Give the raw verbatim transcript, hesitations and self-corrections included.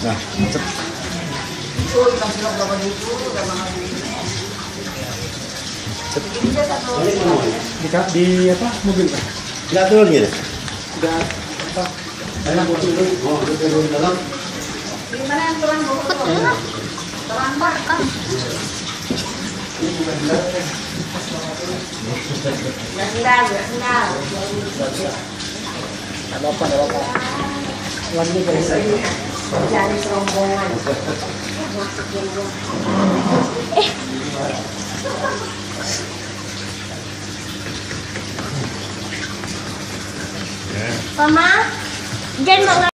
Nah, cep. Di, di apa mobil kan? Nggak turun gitu? Udah apa? Saya mau turun. Oh, udah turun dalam. Di mana yang turun? Turun barang. Rendah, rendah. Ada apa? Ada apa? Lagi guys. Cari rombongan. Eh. Mama, jangan